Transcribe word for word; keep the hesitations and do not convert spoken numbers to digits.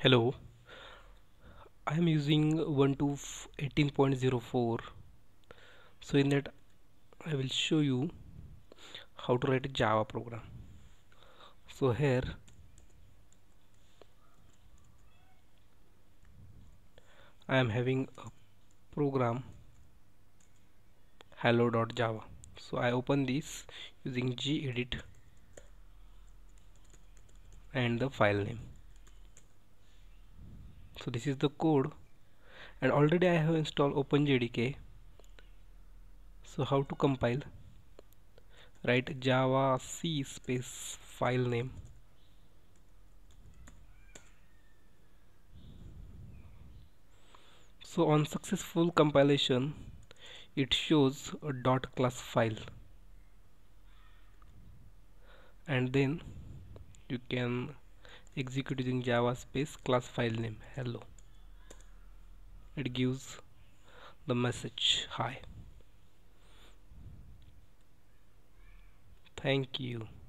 Hello, I am using ubuntu eighteen point zero four. So in that I will show you how to write a Java program. So here I am having a program hello.java. So I open this using gedit and the file name. So this is the code, and already I have installed openjdk. So how to compile? Write java c space file name. So on successful compilation it shows a dot class file, and then you can execute using java space class file name hello. It gives the message hi. Thank you.